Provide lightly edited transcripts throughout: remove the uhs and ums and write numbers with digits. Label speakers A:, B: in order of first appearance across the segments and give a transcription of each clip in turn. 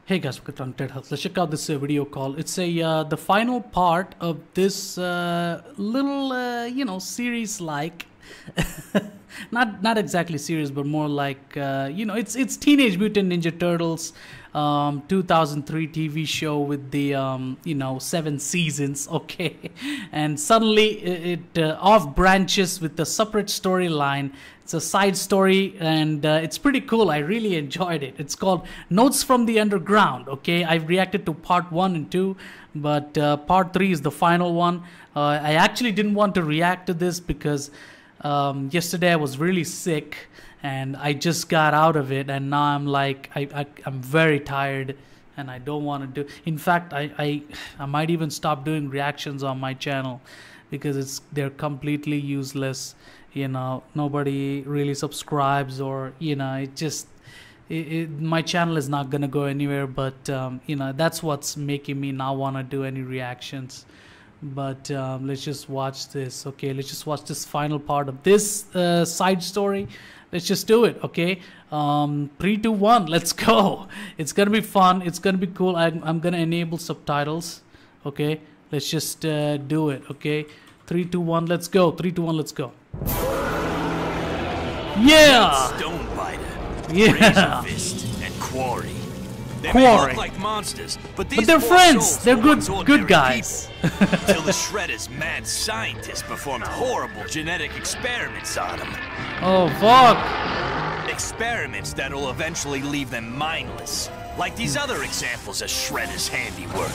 A: Hey guys, welcome to Ted Health. Let's check out this video call. It's the final part of this little series like not exactly series, but more like it's Teenage Mutant Ninja Turtles 2003 TV show with the 7 seasons, okay, and suddenly it off branches with a separate storyline. It's a side story, and it's pretty cool. I really enjoyed it. It's called Notes from the Underground, okay. I've reacted to part 1 and 2, but part 3 is the final one. I actually didn't want to react to this because yesterday I was really sick and I just got out of it, and now I'm like I'm very tired and I don't want to do. In fact, I might even stop doing reactions on my channel because they're completely useless. Nobody really subscribes, or my channel is not gonna go anywhere. But that's what's making me not want to do any reactions. But let's just watch this, okay? Let's just watch this final part of this side story. Let's just do it, okay? 3, 2, 1, let's go. It's gonna be fun. It's gonna be cool. I'm gonna enable subtitles, okay? Let's just do it, okay? 3, 2, 1, let's go. 3, 2, 1, let's go. Yeah!
B: Stonebiter,
A: yeah!
B: Razor Fist, and Quarry. They
A: Quarry.
B: may look like monsters, but
A: they're friends. They're good guys.
B: Till the Shredder's mad scientists performed horrible genetic experiments on them.
A: Oh fuck!
B: Experiments that'll eventually leave them mindless, like these other examples of Shredder's handiwork.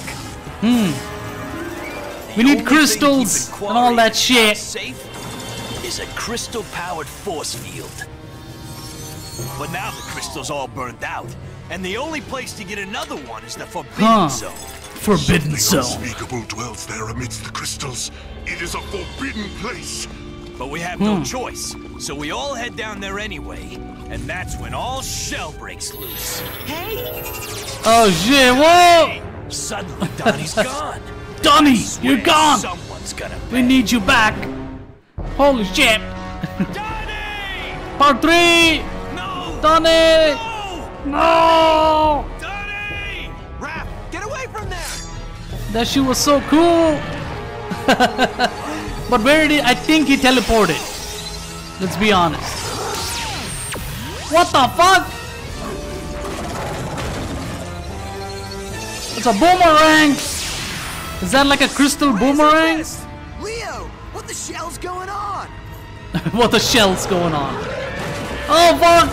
A: We need crystals and all that shit.
B: Safe is a crystal-powered force field. But now the crystal's all burned out, and the only place to get another one is the Forbidden Zone.
A: Forbidden Zone.
C: Unspeakable dwells there amidst the crystals. It is a forbidden place.
B: But we have no choice, so we all head down there anyway, and that's when all shell breaks loose. Hey!
A: Oh shit! Whoa!
B: Suddenly, Donnie's gone.
A: Donnie, you're gone.
B: Someone's gonna
A: We need you back. Holy shit!
B: Donnie!
A: Part 3.
B: No!
A: Donnie!
B: No!
A: No!
B: Donnie! Raph, get away from there!
A: That shit was so cool. But where did I think he teleported? Let's be honest. What the fuck? It's a boomerang. Is that like a crystal boomerang?
D: Leo, what the shell's going on?
A: What the shell's going on? Oh fuck!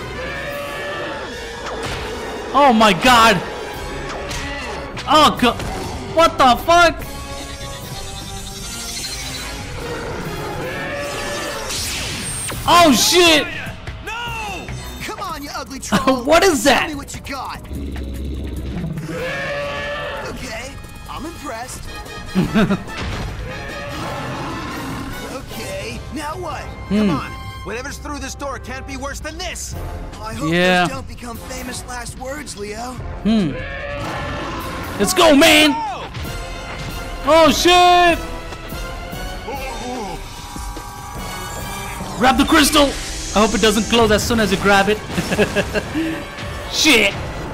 A: Oh my god! Oh god! What the fuck? Oh shit!
B: No!
D: Come on, you ugly troll.
A: What is that?
D: Tell me what you got. Okay, I'm impressed. Okay, now what? Come on.
E: Whatever's through this door can't be worse than this.
D: I hope
A: Yeah.
D: those don't become famous last words, Leo.
A: Let's go, man! Oh shit! Grab the crystal! I hope it doesn't close as soon as you grab it. Shit!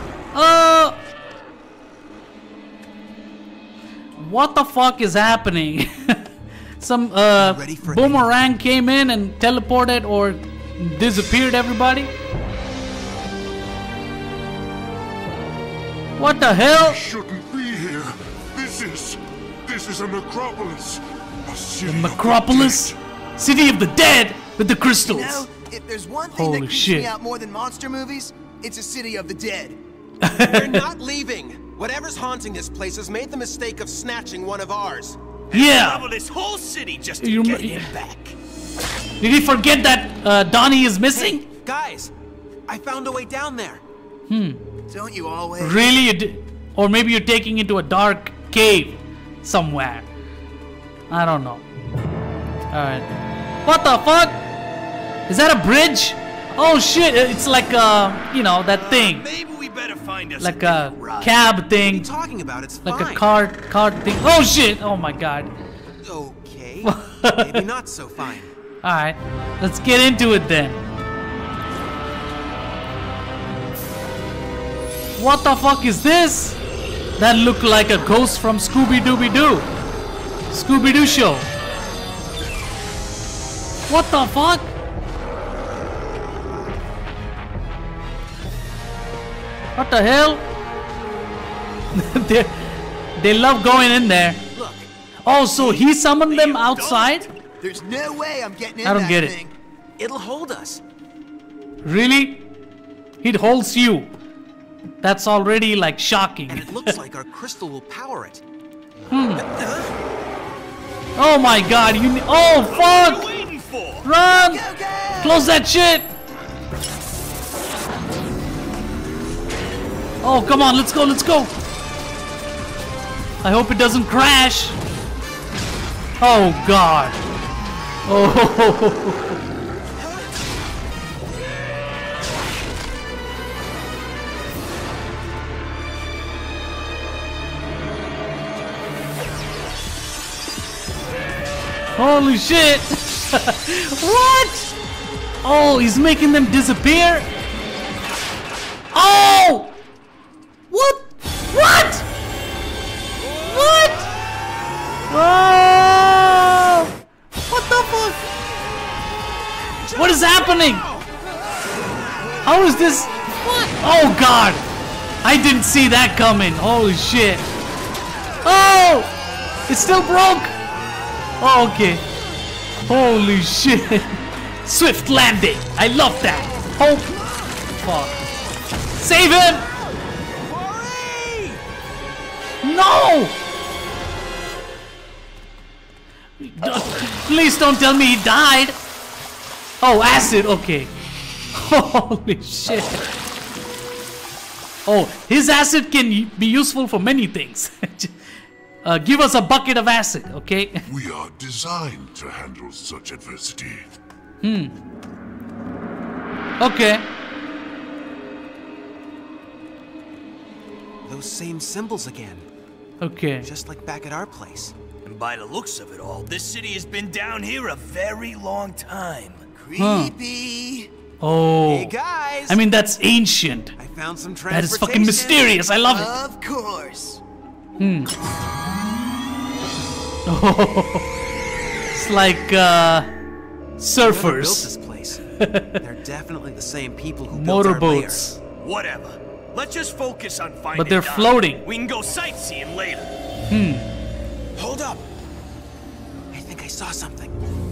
A: What the fuck is happening? Some boomerang came in and teleported or disappeared everybody? What the hell?
C: We shouldn't be here. This is a necropolis. A city
A: Necropolis? City of the Dead with the crystals.
D: You know, if there's one thing
A: Holy
D: that creeps
A: shit.
D: me out more than monster movies, it's a city of the dead.
E: We're not leaving. Whatever's haunting this place has made the mistake of snatching one of ours.
A: Yeah.
B: Level this whole city just
A: You
B: to get
A: m-
B: him back.
A: Did he forget that Donnie is missing?
E: Guys, I found a way down there.
D: Don't you always?
A: Really? Or maybe you're taking it to a dark cave somewhere. I don't know. Alright. What the fuck? Is that a bridge? Oh shit, it's like that thing.
B: Maybe we better find us
A: Like
B: a
A: a
B: different route.
A: cab
E: What are you
A: thing.
E: talking about? It's
A: Like
E: fine.
A: a cart thing. Oh shit! Oh my god.
E: Okay. Maybe not so fine.
A: Alright. Let's get into it then. What the fuck is this? That looked like a ghost from Scooby-Dooby-Doo. Scooby-Doo show. What the fuck? What the hell? they love going in there.
D: Look.
A: Oh, so he summoned them outside?
D: There's no way I'm getting in
A: I don't
D: that
A: get it.
D: thing.
E: It'll hold us.
A: Really? It holds you. That's already like shocking.
E: And it looks like our crystal will power it.
A: Oh my god, you oh
B: What are you
A: fuck!
B: waiting for?
A: Run!
D: Go, go!
A: Close that shit! Oh, come on, let's go, let's go! I hope it doesn't crash. Oh god. Oh. Holy shit! What? Oh, he's making them disappear? Oh! What? What? What? Oh! What the fuck? What is happening? How is this? What? Oh god! I didn't see that coming. Holy shit! Oh! It's still broke. Oh, okay. Holy shit. Swift landing. I love that. Oh. Fuck. Save him. No. Please don't tell me he died. Oh, acid. Okay. Holy shit. Oh, his acid can be useful for many things. Give us a bucket of acid, okay?
C: We are designed to handle such adversity.
A: Okay.
E: Those same symbols again.
A: Okay.
E: Just like back at our place.
B: And by the looks of it all, this city has been down here a very long time.
D: Creepy.
A: Oh.
E: Hey guys!
A: I mean, that's ancient.
E: I found some
A: That
E: transportation.
A: is fucking mysterious. I love it.
D: Of course.
A: It's like
E: Whoever built
A: surfers,
E: this place. They're definitely the same people who built our lair.
A: motorboats.
B: Whatever. Let's just focus on finding
A: But they're
B: Don.
A: floating.
B: We can go sightseeing later.
E: Hold up! I think I saw something.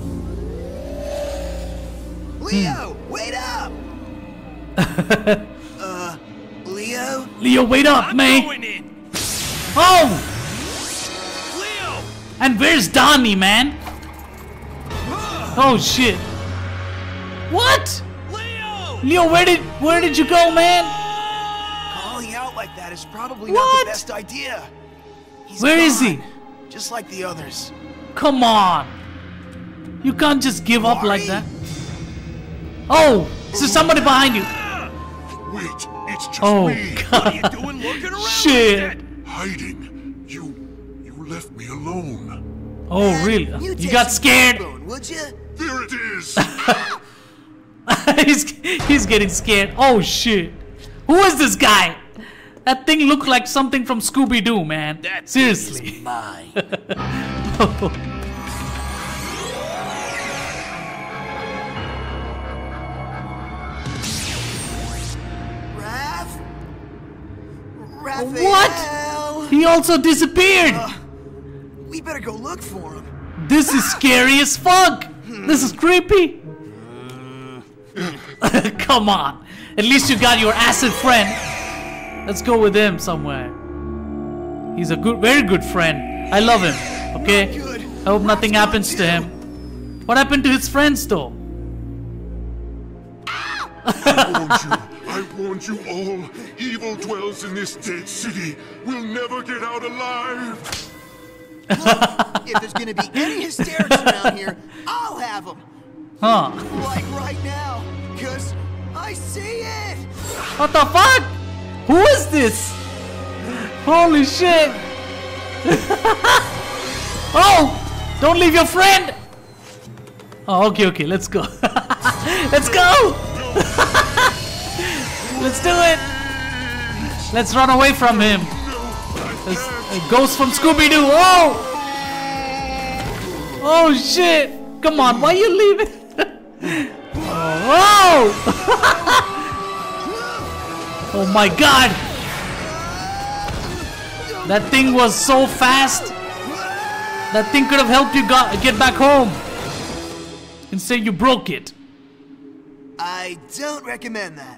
D: Leo, wait up! Leo?
A: Leo, wait up,
B: I'm
A: man.
B: going in.
A: Oh,
B: Leo!
A: and where's Donnie, man? Oh shit. What?
B: Leo!
A: Leo, where did you go, man?
D: Calling out like that is probably
A: What?
D: not the best idea. He's
A: Where is he?
D: gone, just like the others.
A: Come on. You can't just give up like
D: Maury?
A: that. Oh, there's somebody behind you.
C: Wait, it's just
A: Oh,
C: me.
B: What are you doing looking around
A: Shit.
B: like that?
C: Hiding. You left me alone.
A: Oh, really? You
D: take
A: got
D: some
A: scared?
D: backbone, would you?
C: There it is.
A: he's getting scared. Oh shit. Who is this guy? That thing looked like something from Scooby-Doo, man.
B: That
A: Seriously.
B: is mine.
D: Raph? Raphael?
A: What? He also disappeared.
D: We better go look for him.
A: This is scary as fuck. This is creepy. Come on. At least you got your acid friend. Let's go with him somewhere. He's a very good friend. I love him. Okay?
D: Good.
A: I hope nothing happens to him. What happened to his friends though?
C: I warned you all. Evil dwells in this dead city. We'll never get out alive.
D: If there's gonna be any hysterics around here, I'll have them.
A: Huh?
D: Like right now. Cause I see it.
A: What the fuck? Who is this? Holy shit! Oh! Don't leave your friend! Oh, okay, let's go. Let's go! Let's do it! Let's run away from him. A ghost from Scooby-Doo. Oh! Oh shit! Come on, why are you leaving? Oh! Oh my god! That thing was so fast. That thing could have helped you get back home. Instead, you broke it.
D: I don't recommend that.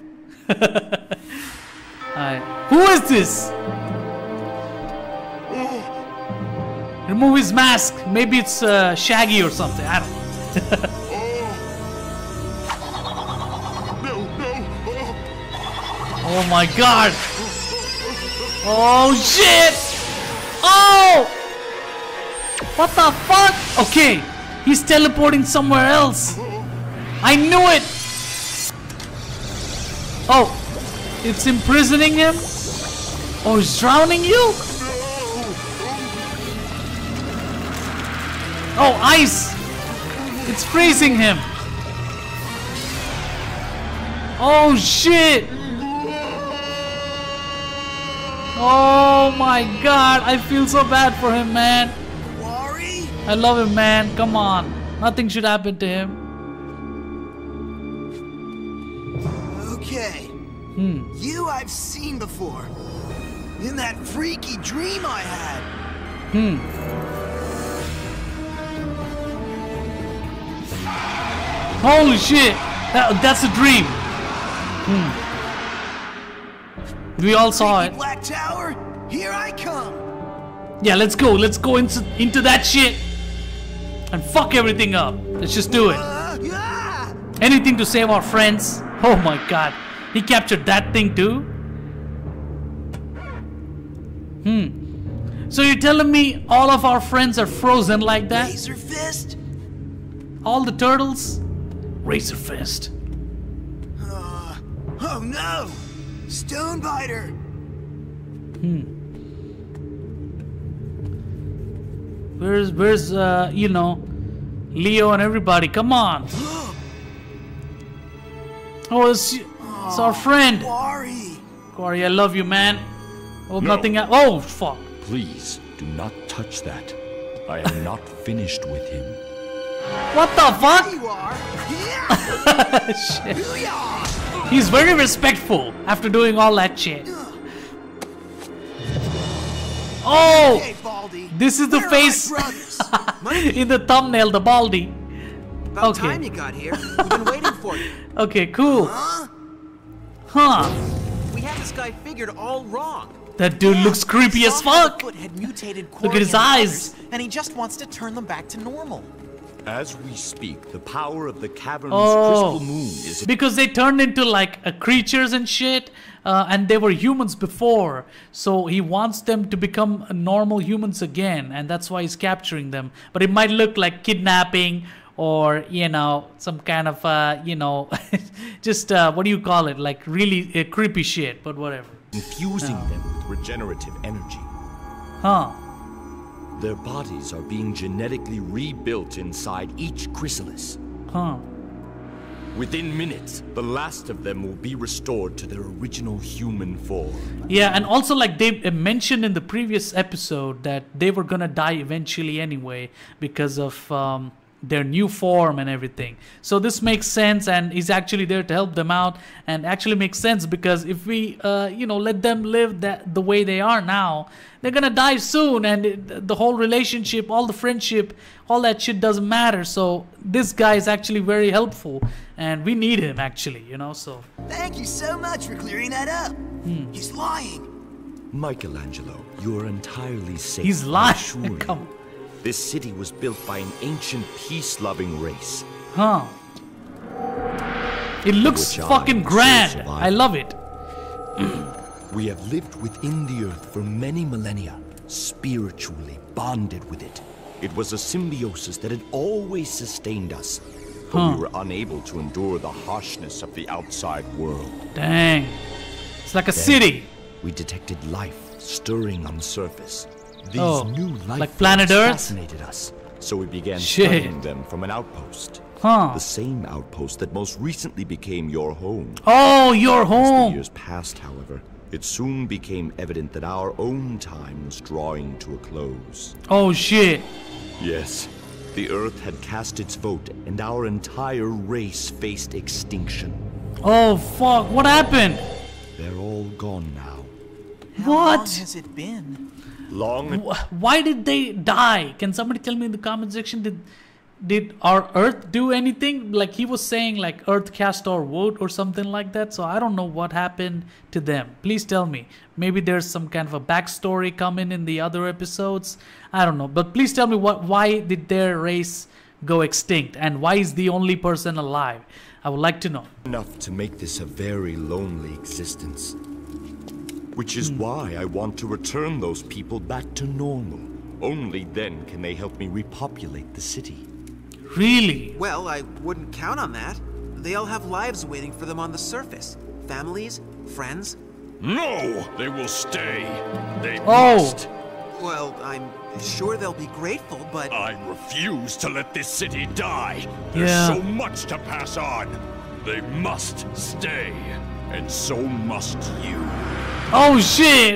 A: Who is this? Remove his mask. Maybe it's Shaggy or something. I don't know. Oh my god. Oh shit. Oh! What the fuck? Okay. He's teleporting somewhere else. I knew it. Oh. It's imprisoning him? Oh, it's drowning you? Oh, ice! It's freezing him! Oh, shit! Oh my god, I feel so bad for him, man.
D: Wari?
A: I love him, man. Come on. Nothing should happen to him.
D: Okay. You I've seen before. In that freaky dream I had.
A: Holy shit! That's a dream. We all saw
D: Freaky
A: it.
D: Black Tower, here I come.
A: Yeah, let's go. Let's go into that shit and fuck everything up. Let's just do it.
D: Yeah.
A: Anything to save our friends. Oh my god. He captured that thing too? So you're telling me all of our friends are frozen like that?
D: Razor Fist?
A: All the turtles? Razor Fist.
D: Oh no! Stonebiter!
A: Where's you know, Leo and everybody? Come on. Oh, it's our friend.
D: Wari!
A: Corey, I love you, man. Oh, nothing. Oh, fuck.
F: Please do not touch that. I am not finished with him.
A: What the fuck?
D: You are! Yeah!
A: Shit.
D: Booyah!
A: He's very respectful after doing all that shit. Oh!
D: Hey, Baldy.
A: This is the
D: Where are
A: face
D: my brothers?
A: in the thumbnail, the Baldy.
E: About
A: Okay.
E: time you got here. We've been waiting for you.
A: Okay, cool.
D: Huh?
A: Huh.
E: We had this guy figured all wrong.
A: That dude looks creepy as fuck.
G: Foot had mutated
A: Look at his
G: Corey and the
A: eyes.
G: others, and he just wants to turn them back to normal.
F: As we speak, the power of the cavern's
A: Oh.
F: crystal moon is...
A: Because they turned into like creatures and shit, and they were humans before. So he wants them to become normal humans again, and that's why he's capturing them. But it might look like kidnapping or, you know, some kind of, you know, just, what do you call it? Like really creepy shit, but whatever.
F: infusing them with regenerative energy.
A: Huh.
F: Their bodies are being genetically rebuilt inside each chrysalis.
A: Huh.
F: Within minutes, the last of them will be restored to their original human form.
A: Yeah, and also like they mentioned in the previous episode that they were gonna die eventually anyway because of their new form and everything. So this makes sense, and he's actually there to help them out, and actually makes sense because if we, you know, let them live the way they are now, they're gonna die soon, and the whole relationship, all the friendship, all that shit doesn't matter. So this guy is actually very helpful, and we need him actually, you know. So
D: Thank you so much for clearing that up. He's lying.
F: Michelangelo, you are entirely safe.
A: he's
F: I
A: lying.
F: assure you.
A: Come on.
F: This city was built by an ancient peace-loving race.
A: Huh. It looks
F: Which I
A: fucking
F: am
A: grand.
F: so
A: I love it.
F: We have lived within the earth for many millennia, spiritually bonded with it. It was a symbiosis that had always sustained us, but we were unable to endure the harshness of the outside world.
A: Dang. It's like a city.
F: We detected life stirring on the surface. These
A: Oh,
F: new life
A: like planet
F: forms
A: Earth?
F: fascinated us, so we began
A: Shit.
F: studying them from an outpost.
A: Huh.
F: The same outpost that most recently became your home.
A: Oh, your
F: As the
A: home.
F: years passed, however, It soon became evident that our own time was drawing to a close.
A: Oh shit.
F: Yes, the Earth had cast its vote, and our entire race faced extinction.
A: Oh fuck, what happened?
F: They're all gone now.
G: How long
A: What?
G: has it been?
F: Long
A: Why did they die? Can somebody tell me in the comment section? Did our Earth do anything? Like he was saying, like Earth cast our vote or something like that. So I don't know what happened to them. Please tell me. Maybe there's some kind of a backstory coming in the other episodes. I don't know. But please tell me why did their race go extinct, and why is the only person alive? I would like to know.
F: enough to make this a very lonely existence. Which is why I want to return those people back to normal. Only then can they help me repopulate the city.
A: Really?
E: Well, I wouldn't count on that. They all have lives waiting for them on the surface. Families, friends.
C: No! They will stay. They
A: Oh.
C: must.
E: Well, I'm sure they'll be grateful, but
C: I refuse to let this city die. There's
A: Yeah.
C: so much to pass on. They must stay. And so must you.
A: Oh shit!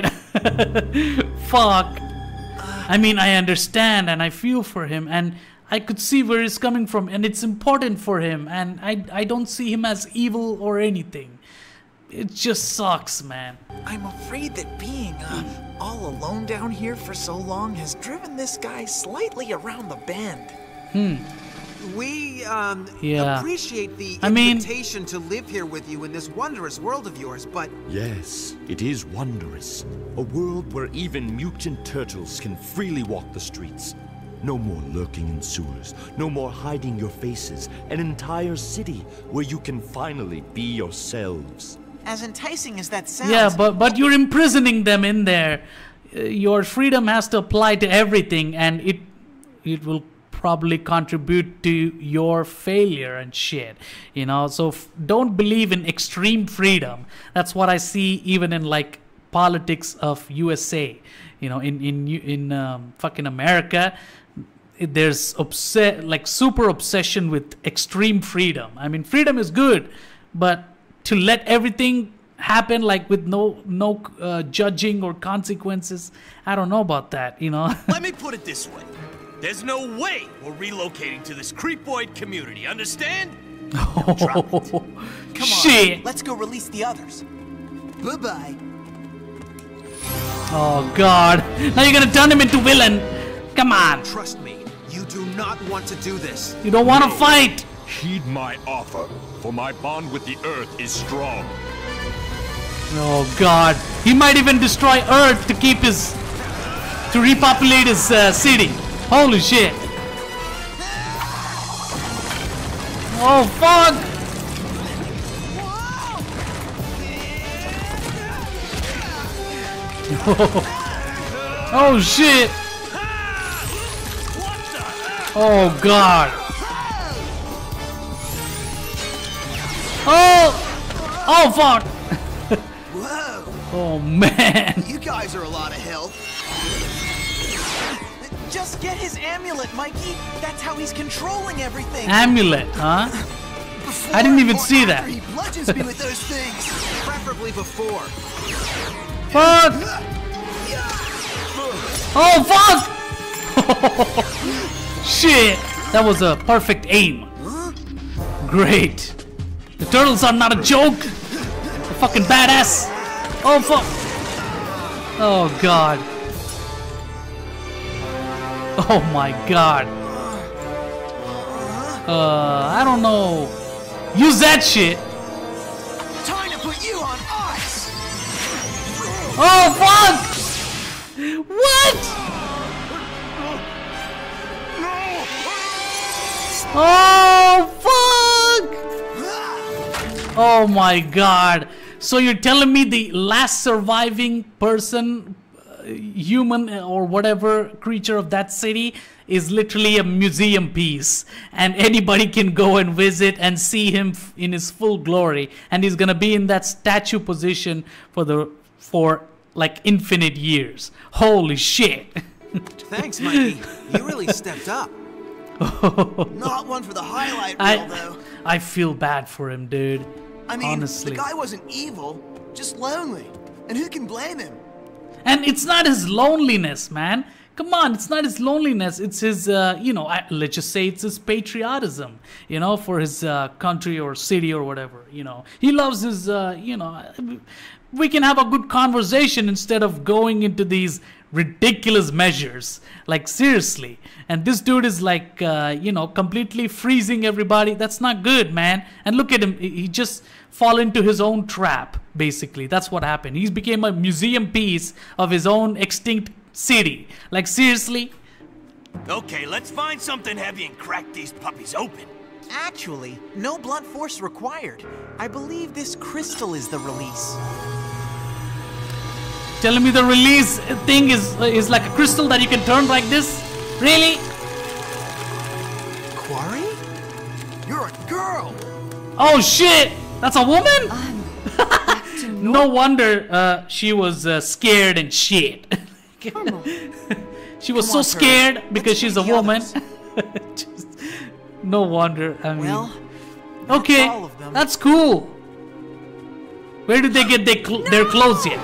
A: Fuck. I mean, I understand and I feel for him, and I could see where he's coming from, and it's important for him, and I don't see him as evil or anything. It just sucks, man.
G: I'm afraid that being all alone down here for so long has driven this guy slightly around the bend.
E: we
A: Yeah.
E: appreciate the
A: I mean-
E: invitation to live here with you in this wondrous world of yours, but
F: Yes, it is wondrous. A world where even mutant turtles can freely walk the streets. No more lurking in sewers, no more hiding your faces. An entire city where you can finally be yourselves.
G: As enticing as that sounds,
A: Yeah, but you're imprisoning them in there. Your freedom has to apply to everything, and it will probably contribute to your failure and shit, you know. So don't believe in extreme freedom. That's what I see even in like politics of USA, you know, in fucking America. There's super obsession with extreme freedom. I mean, freedom is good, but to let everything happen like with no judging or consequences, I don't know about that, you know.
B: Let me put it this way. There's no way we're relocating to this creepoid community, understand?
G: come on,
A: Shit.
G: let's go release the others.
D: Bye-bye.
A: Oh god, now you're gonna turn him into villain. Come on,
E: trust me, you do not want to do this.
A: you don't want to fight.
C: Heed my offer, for my bond with the Earth is strong.
A: Oh god, he might even destroy Earth to repopulate his city. Holy shit. Oh fuck. Oh shit. Oh god. Oh fuck.
D: Whoa,
A: Oh man.
D: you guys are a lot of help.
G: Just get his amulet, Mikey. That's how he's controlling everything.
A: Amulet, huh?
D: Before
A: I didn't even
D: or
A: see
D: after
A: that.
D: He bludgeons me with those things.
E: Preferably before.
A: Fuck! Oh fuck! Shit! That was a perfect aim. Great. The turtles are not a joke. They're fucking badass. Oh fuck! Oh god. Oh my god. I don't know. Use that shit.
D: Time to put you on ice.
A: Oh fuck! What? Oh fuck! Oh my god. So you're telling me the last surviving person, human or whatever creature of that city is literally a museum piece, and anybody can go and visit and see him in his full glory, and he's gonna be in that statue position for like infinite years. Holy shit.
E: Thanks, Mikey. You really stepped up.
D: Not one for the highlight reel, though.
A: I feel bad for him, dude.
D: I mean,
A: honestly.
D: the guy wasn't evil, just lonely. And who can blame him?
A: And it's not his loneliness, man. Come on, it's not his loneliness. It's his, let's just say it's his patriotism, for his country or city or whatever, He loves his, we can have a good conversation instead of going into these ridiculous measures. Like, seriously. And this dude is like, completely freezing everybody. That's not good, man. And look at him. He just fall into his own trap, basically. That's what happened. He became a museum piece of his own extinct city. Like, seriously?
B: Okay, let's find something heavy and crack these puppies open.
G: Actually, no blunt force required. I believe this crystal is the release.
A: Telling me the release thing is like a crystal that you can turn like this? Really?
D: Quarry? You're a girl!
A: Oh shit! That's a woman?
H: Back to
A: No wonder she was scared and shit.
H: normal.
A: She was
G: Come
A: so
G: on,
A: scared
G: Kurt.
A: because
G: Let's
A: she's
G: meet
A: a
G: the
A: woman.
G: others.
A: No wonder. I mean,
G: Well,
A: okay,
G: that's all of them.
A: that's cool. Where did they get their clothes yet?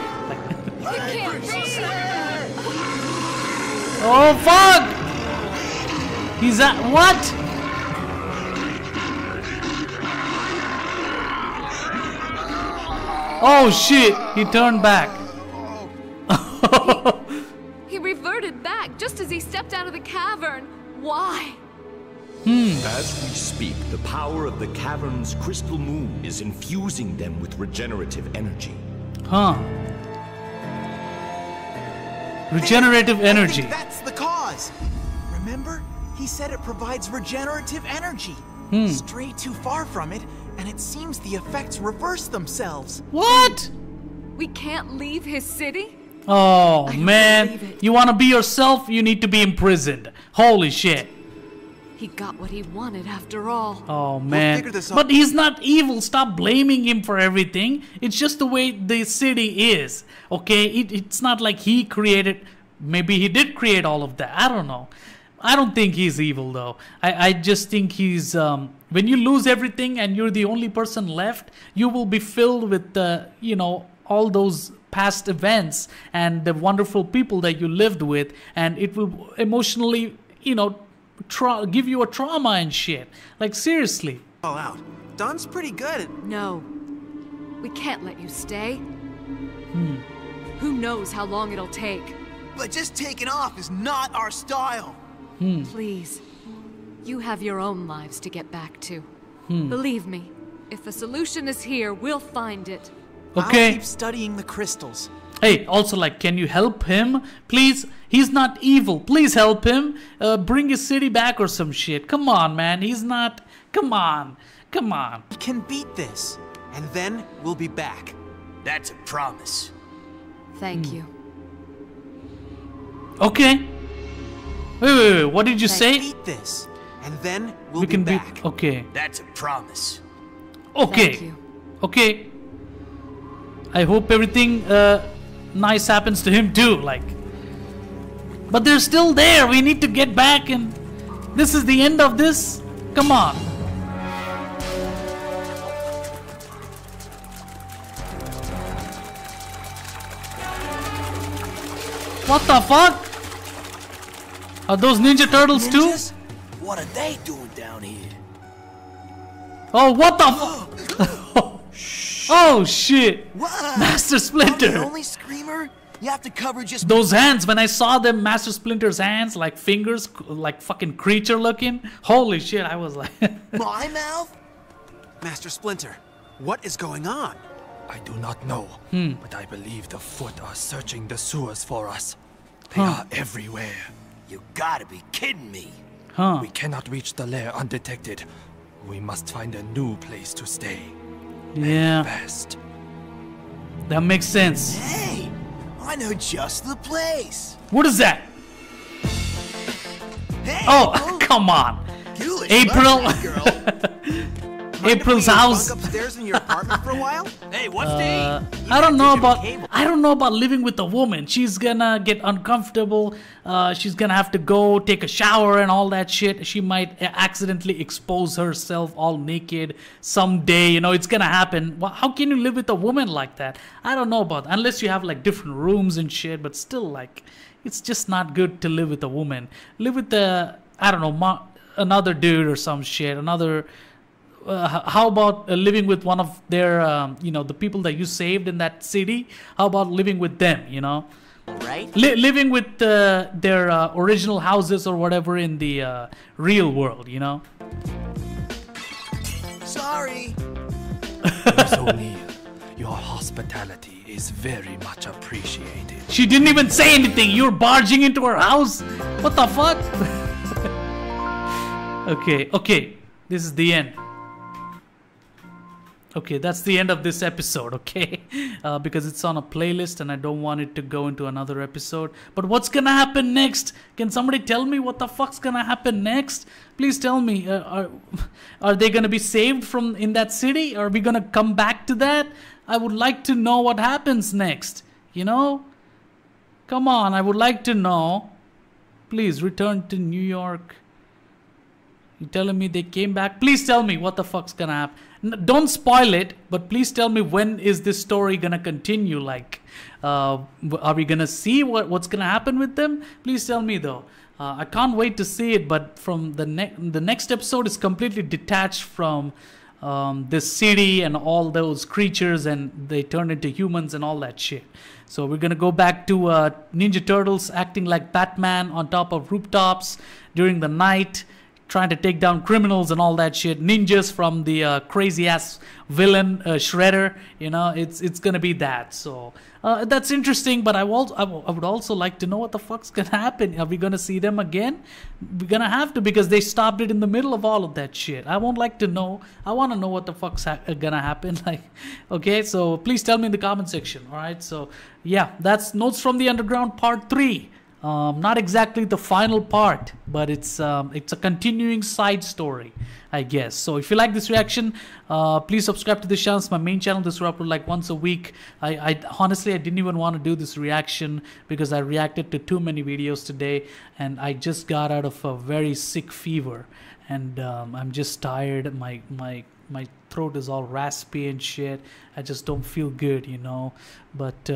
A: Oh fuck! He's at what? Oh shit! He turned back.
H: He reverted back just as he stepped out of the cavern. Why?
F: As we speak, the power of the cavern's crystal moon is infusing them with regenerative energy.
A: Huh? Regenerative
G: I
A: energy.
G: think that's the cause. Remember? He said it provides regenerative energy. Stray too far from it, and it seems the effects reverse themselves.
A: What?
H: We can't leave his city?
A: Oh
H: don't
A: man,
H: believe it.
A: you want to be yourself? You need to be imprisoned. Holy shit.
H: He got what he wanted after all.
A: Oh man.
D: figure this out.
A: But he's not evil. Stop blaming him for everything. It's just the way the city is. Okay? It's not like he created. Maybe he did create all of that. I don't know. I don't think he's evil though. I just think he's when you lose everything and you're the only person left, you will be filled with all those past events and the wonderful people that you lived with, and it will emotionally, give you a trauma and shit. Like, seriously.
G: All out. Don's pretty good at.
H: No. We can't let you stay. Who knows how long it'll take?
D: But just taking off is not our style.
H: Please. You have your own lives to get back to. Believe me, if a solution is here, we'll find it.
A: Okay.
G: I'll keep studying the crystals.
A: Hey, also, like, can you help him? Please, he's not evil. Please help him. Bring his city back or some shit. Come on, man. He's not. Come on. Come on.
G: We can beat this, and then we'll be back.
B: That's a promise.
H: Thank you.
A: Okay. Wait. What did you say?
G: Beat this, and then we'll
A: We
G: be
A: can
G: back.
A: beat. Okay.
B: That's a promise.
A: Okay.
H: Thank you.
A: Okay. I hope everything nice happens to him too. Like. But they're still there. We need to get back, and this is the end of this. Come on. What the fuck? Are those Ninja Turtles too?
B: Ninjas? What are they doing down here?
A: Oh, what the fuck? Oh shit!
D: What?
A: Master
D: I'm the
A: Splinter!
D: only screamer? You have to cover just
A: Those hands, when I saw them, Master Splinter's hands, like fingers, like fucking creature looking. Holy shit, I was like.
D: my mouth?
G: Master Splinter, what is going on?
I: I do not know, but I believe the Foot are searching the sewers for us. They are everywhere.
B: You gotta be kidding me.
A: Huh.
I: We cannot reach the lair undetected. We must find a new place to stay.
A: Yeah,
I: Fast.
A: that makes sense.
D: Hey, I know just the place.
A: What is that?
D: Hey,
A: Oh, come on.
D: you
A: April.
D: girl.
A: April's house.
G: Bunk upstairs in your apartment for a while?
B: Hey, what's the eat?
A: I don't know about living with a woman. She's gonna get uncomfortable. She's gonna have to go take a shower and all that shit. She might accidentally expose herself all naked someday. You know, it's gonna happen. How can you live with a woman like that? I don't know about that. Unless you have like different rooms and shit. But still, like, it's just not good to live with a woman. Live with I don't know, another dude or some shit. Another. How about living with one of their, the people that you saved in that city? How about living with them, you know?
G: Right?
A: Living with their original houses or whatever in the real world, you know?
D: Sorry.
I: Miss O'Neill, your hospitality is very much appreciated.
A: She didn't even say anything. You're barging into her house? What the fuck? Okay. This is the end. Okay, that's the end of this episode, okay? Because it's on a playlist and I don't want it to go into another episode. But what's gonna happen next? Can somebody tell me what the fuck's gonna happen next? Please tell me. Are they gonna be saved from in that city? Are we gonna come back to that? I would like to know what happens next, you know? Come on, I would like to know. Please, return to New York. You telling me they came back? Please tell me what the fuck's gonna happen. Don't spoil it, but please tell me when is this story gonna continue. Like, are we gonna see what's gonna happen with them? Please tell me though. I can't wait to see it. But from the next episode is completely detached from this city and all those creatures, and they turn into humans and all that shit. So we're gonna go back to Ninja Turtles acting like Batman on top of rooftops during the night, trying to take down criminals and all that shit. Ninjas from the crazy ass villain Shredder. You know, it's gonna be that. So that's interesting. But I would also like to know what the fuck's gonna happen. Are we gonna see them again? We're gonna have to, because they stopped it in the middle of all of that shit. I won't like to know. I want to know what the fuck's gonna happen. Like, okay, so please tell me in the comment section. All right, so yeah, that's Notes from the Underground Part 3. Not exactly the final part, but it's a continuing side story, I guess. So if you like this reaction, please subscribe to this channel. It's my main channel. This will upload like once a week. I honestly didn't even want to do this reaction because I reacted to too many videos today, and I just got out of a very sick fever, and I'm just tired. My throat is all raspy and shit. I just don't feel good, you know. But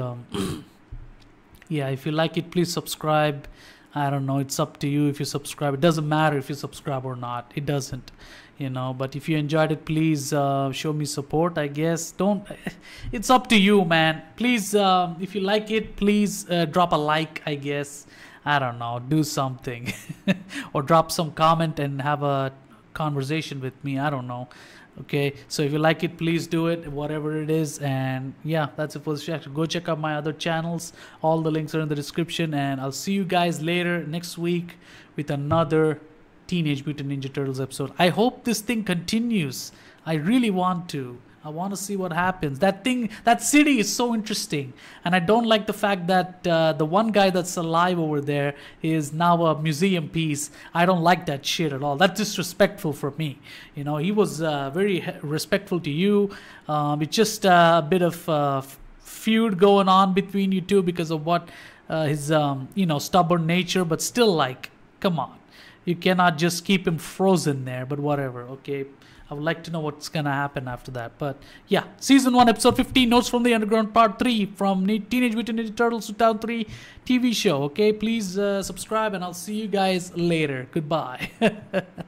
A: yeah, if you like it, please subscribe. I don't know, it's up to you if you subscribe. It doesn't matter if you subscribe or not. It doesn't, you know. But if you enjoyed it, please show me support, I guess. It's up to you, man. Please, if you like it, please drop a like, I guess. I don't know, do something. Or drop some comment and have a conversation with me. I don't know. Okay, so if you like it, please do it, whatever it is. And yeah, that's it for this reaction. Go check out my other channels. All the links are in the description. And I'll see you guys later next week with another Teenage Mutant Ninja Turtles episode. I hope this thing continues. I really want to. I want to see what happens. That city is so interesting. And I don't like the fact that the one guy that's alive over there is now a museum piece. I don't like that shit at all. That's disrespectful for me. You know, he was very respectful to you. It's just a bit of feud going on between you two because of what his, stubborn nature. But still, like, come on. You cannot just keep him frozen there, but whatever, okay? I would like to know what's gonna happen after that. But yeah, Season 1, Episode 15, Notes from the Underground Part 3 from Teenage Mutant Ninja Turtles 2003 TV show, okay? Please subscribe, and I'll see you guys later. Goodbye.